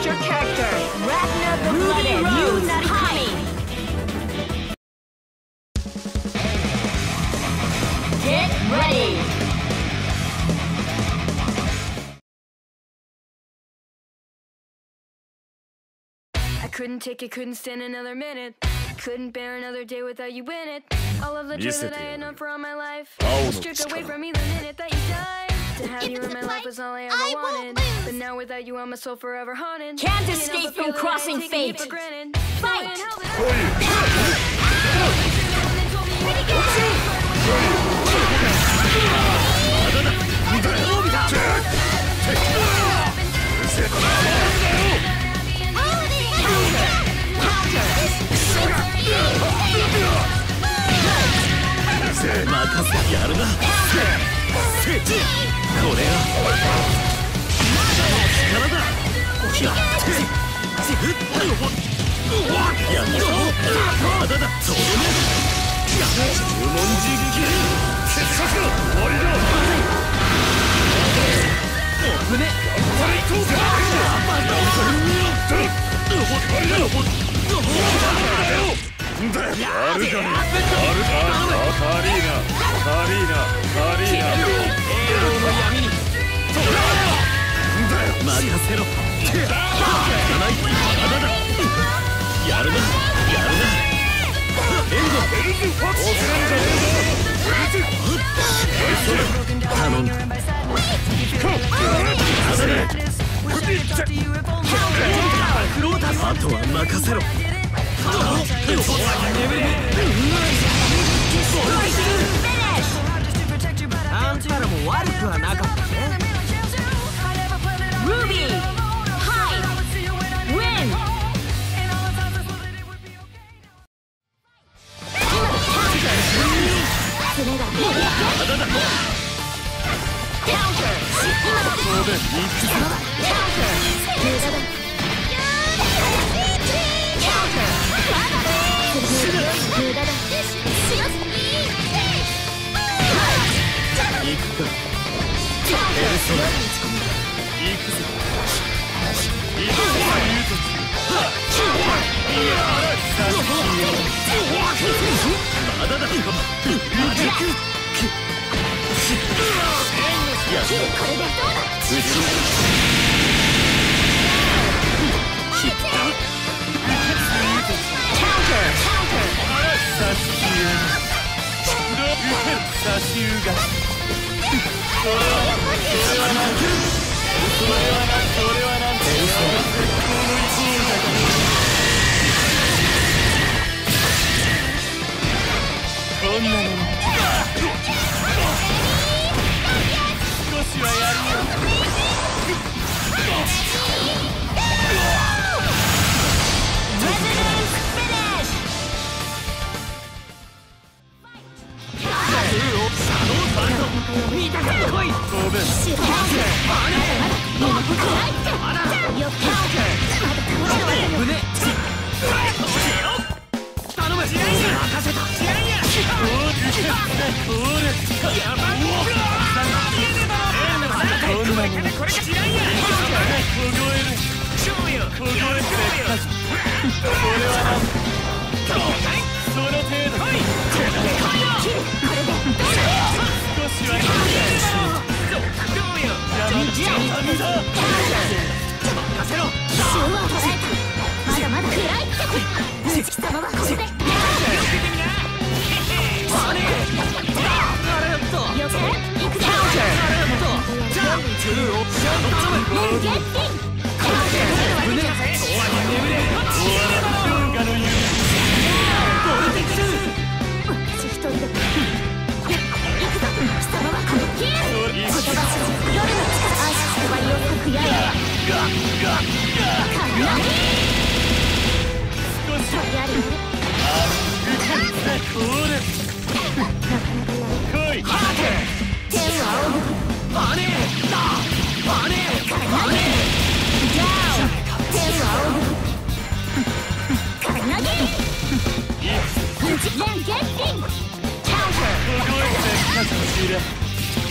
Select your character. Ragnar the Blooded, you Narukami. Get ready. I couldn't take it, couldn't stand another minute. Couldn't bear another day without you in it. All of the joy that I had known for all my life was stripped away from me the minute that you died. To have you in my life was all I ever wanted. But now without you, I'm a soul forever haunted. Can't escape from crossing fate. Fight! やるな。これが力だ。やったまだだ。とどめ注文実機決着終わりだ。危ねやるかね。あるか。カリーナ栄養の闇に任せろ。やるなエンドヘルズファクション頼んだ。あとは任せろ。あんたらも悪くはなかったね。 Ruby! Hide! Win! Counter!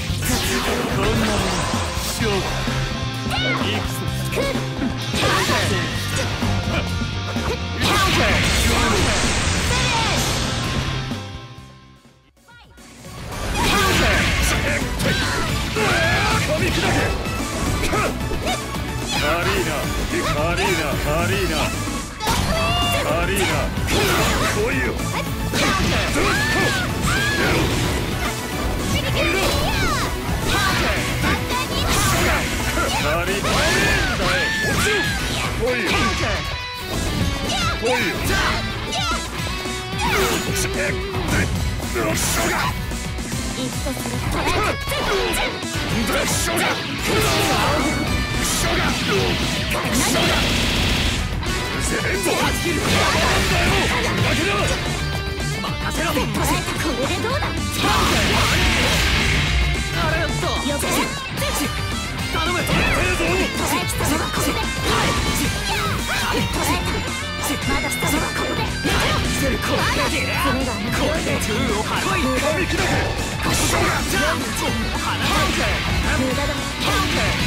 Counter! 無駄だ。